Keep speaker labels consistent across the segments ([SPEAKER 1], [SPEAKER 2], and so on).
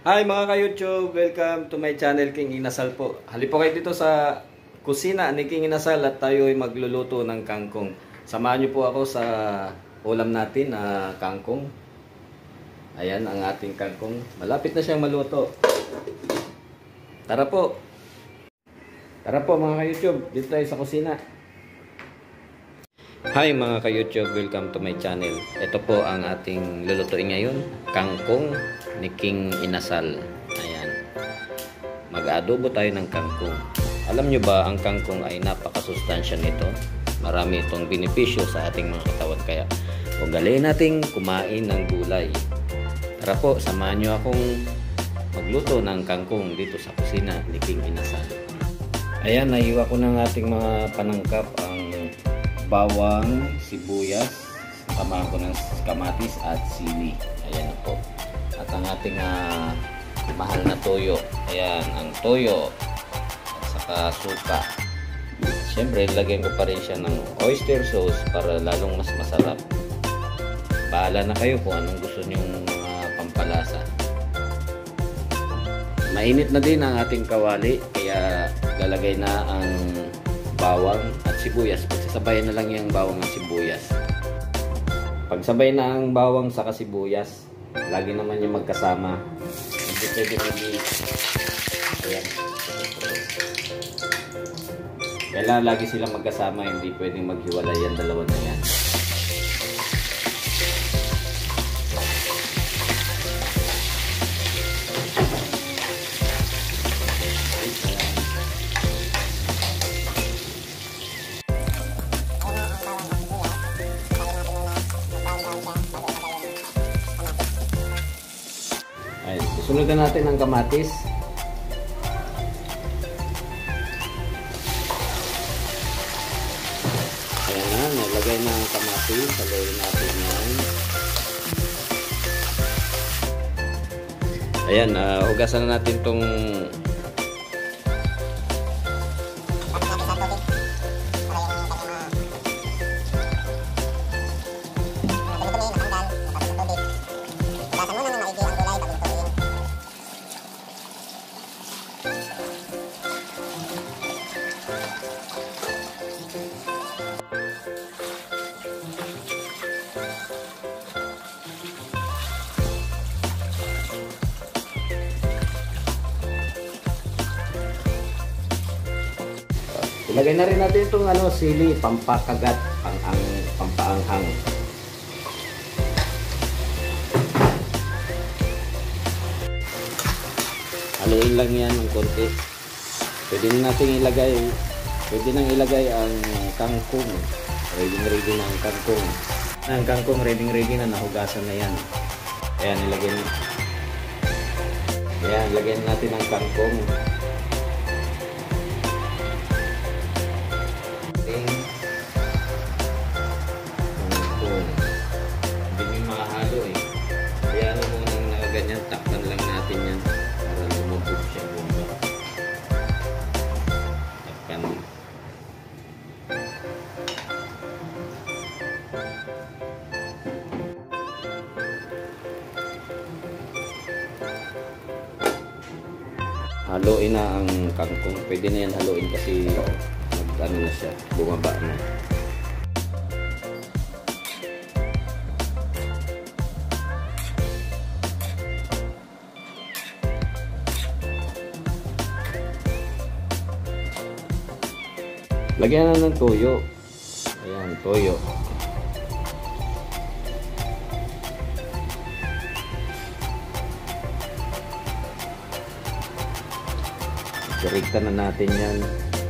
[SPEAKER 1] Hi mga ka-YouTube! Welcome to my channel, King Inasal po. Halip po kayo dito sa kusina ni King Inasal at tayo ay magluluto ng kangkong. Samahan niyo po ako sa ulam natin na kangkong. Ayan ang ating kangkong. Malapit na siyang maluto. Tara po! Tara po mga ka-YouTube, dito tayo sa kusina. Hi mga ka-YouTube, welcome to my channel. Ito po ang ating lulutuin ngayon, kangkong ni King Inasal. Ayan. Mag-adobo tayo ng kangkong. Alam nyo ba, ang kangkong ay napakasustansya nito. Marami itong benepisyo sa ating mga katawan. Kaya ugaliin nating kumain ng gulay. Tara po, samahan nyo akong magluto ng kangkong dito sa kusina ni King Inasal. Ayan, nahiwa ko ng ating mga panangkap ang bawang, sibuyas, samahan ko ng kamatis at sili. Ayan po. At ang ating mahal na toyo. Ayan, ang toyo at saka suka. Siyempre, lagyan ko pa rin siya ng oyster sauce para lalong mas masarap. Bahala na kayo kung anong gusto nyong mga pampalasa. Mainit na din ang ating kawali, kaya lalagay na ang bawang at sibuyas. Pagsasabayan na lang yung bawang at sibuyas. Pagsabay na ang bawang sa sibuyas, lagi naman yung magkasama. Hindi pwede ayan. Kailangan lagi silang magkasama, hindi pwedeng maghiwalay yan, dalawa na yan. Sunugan natin ang kamatis. Ayan na, nalagay na ang kamatis. Haluin natin yan. Ayan, hugasan na natin itong ilagay na rin natin itong sili, pampakagat, pampaanghang. Haluin lang yan ng konti. Pwede nang ilagay ang kangkong. Ready na ang kangkong. Ang kangkong ready na, nahugasan na yan. Ayan, lagyan natin ang kangkong. Ganyan, takpan lang natin yan para lumubog siya bomba. Takpan. Haluin na ang kangkong. Pwede na yan haluin kasi na siya, bumaba na. Lagyan na ng toyo. Ayan, toyo. Direkta na natin yan.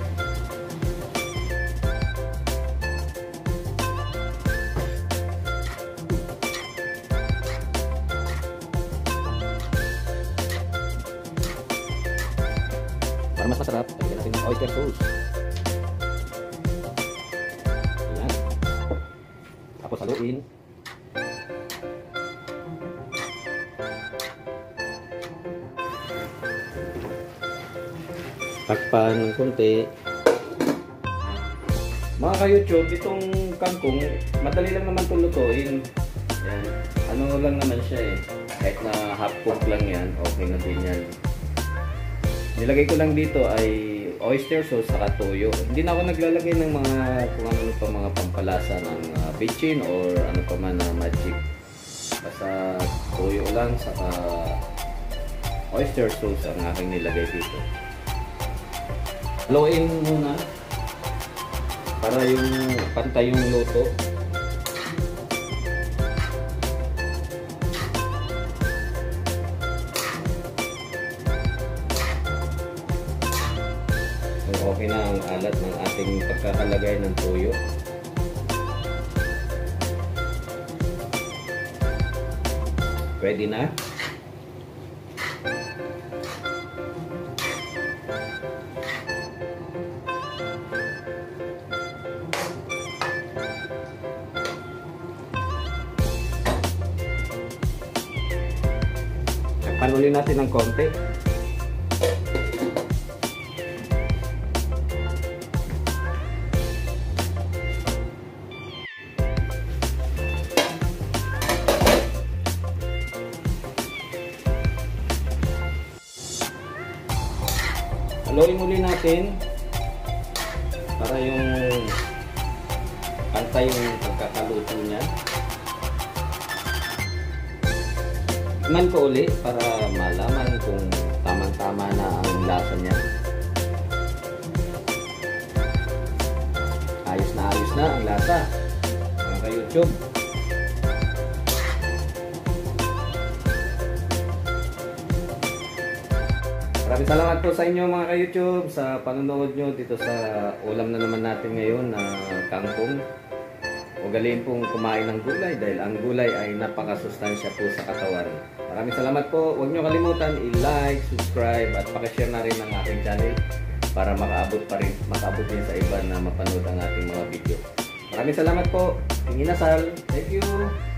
[SPEAKER 1] Para mas masarap, lagyan natin ng oyster sauce. Tapos haluin. Takpan ng konti. Mga ka-YouTube, itong kangkong, madali lang naman itong lutuin. Ayan. Ano lang naman siya eh. Kahit na half cook lang yan, okay na din yan. Nilagay ko lang dito ay oyster sauce saka toyo. Hindi na ako naglalagay ng mga kung ano pa mga pampalasa ng bitchin or ano pa man na magic. Basta toyo lang saka oyster sauce ang aking nilagay dito. Haluin muna para yung pantay yung luto. So okay na ang alat ng ating pagkakalagay ng toyo. Ready na? Panulin natin ng konti. Haluin muli natin para yung pantay yung pagkakaluto niya. Tikman ko uli para malaman kung tamang-tama na ang lasa niya. Ayos na ang lasa mga ka-YouTube. Maraming salamat po sa inyo mga ka-YouTube sa panonood nyo dito sa ulam na naman natin ngayon na kangkong. Ugaliin pong kumain ng gulay dahil ang gulay ay napakasustansya po sa katawan. Maraming salamat po. Huwag nyo kalimutan i-like, subscribe at pakishare na rin ang aking channel para makaabot din sa iba na mapanood ang ating mga video. Maraming salamat po. Inasal. Thank you.